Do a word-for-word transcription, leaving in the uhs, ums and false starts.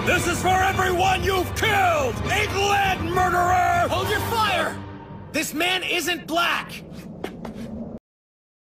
This is for everyone you've killed! England, murderer! Hold your fire! This man isn't black!